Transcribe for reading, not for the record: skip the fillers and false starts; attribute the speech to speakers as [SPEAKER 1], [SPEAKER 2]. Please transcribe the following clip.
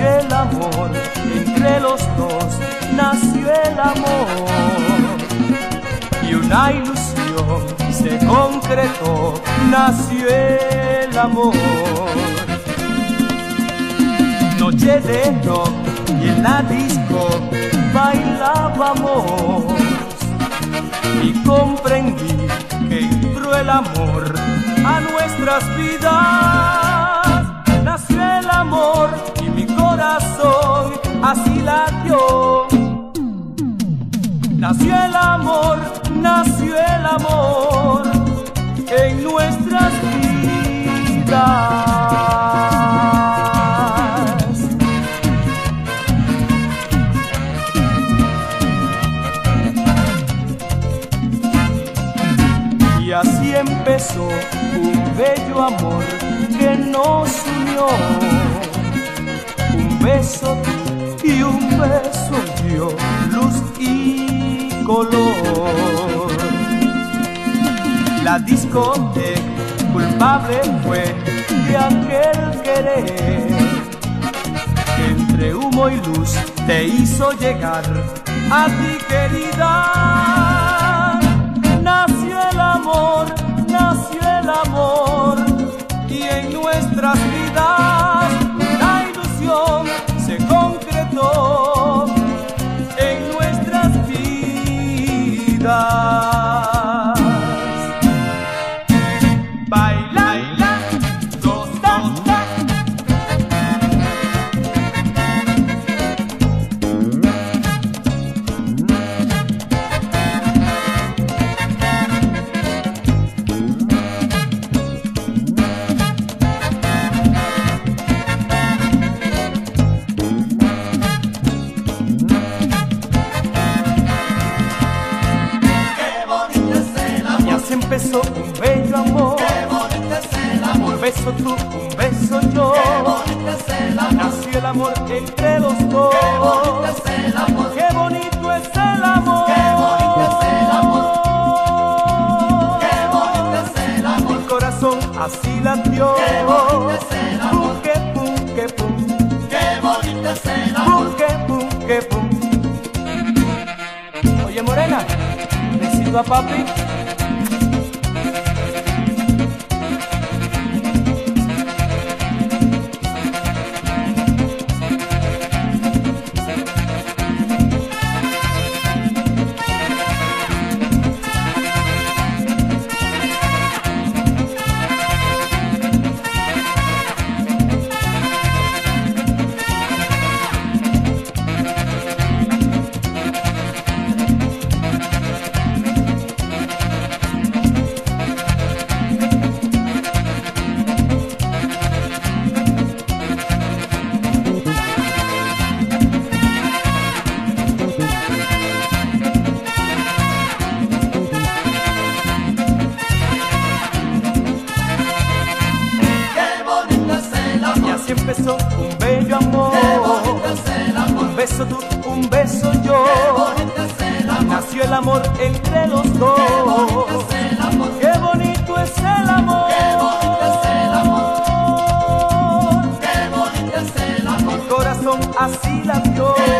[SPEAKER 1] el amor, entre los dos nació el amor. Y una ilusión se concretó, nació el amor. Noche de rock y en la disco bailábamos, y comprendí que entró el amor a nuestras vidas. Nació el amor y mi corazón así latió. Nació el amor en nuestras vidas. Y así empezó un bello amor que nos unió. Un beso tú y un beso yo, luz y color. La discoteca culpable fue de aquel querer que entre humo y luz te hizo llegar a ti, querida. Nació el amor, y en nuestras vidas una ilusión se concretó en nuestras vidas. Baila, goza. Empezó un bello amor.
[SPEAKER 2] Qué bonito es el amor.
[SPEAKER 1] Un beso tú, un beso yo.
[SPEAKER 2] Qué bonito es el amor.
[SPEAKER 1] Nació el amor entre los dos.
[SPEAKER 2] Qué bonito es el amor.
[SPEAKER 1] Qué bonito es el amor.
[SPEAKER 2] Qué bonito es el amor. Qué bonito es el amor.
[SPEAKER 1] Mi corazón así latió.
[SPEAKER 2] Qué bonito es el amor.
[SPEAKER 1] Pum, que pum, que pum.
[SPEAKER 2] Qué bonito es el amor.
[SPEAKER 1] Pum, que pum, que pum. Oye, morena, necesito a papi. Empezó un bello amor.
[SPEAKER 2] Qué bonito es el amor.
[SPEAKER 1] Un beso tú, un beso yo.
[SPEAKER 2] Qué bonito es el amor.
[SPEAKER 1] Nació el amor entre los dos.
[SPEAKER 2] Qué bonito es el amor.
[SPEAKER 1] Qué bonito es el amor.
[SPEAKER 2] Qué bonito es el amor. Qué bonito es el amor.
[SPEAKER 1] Mi corazón así latió.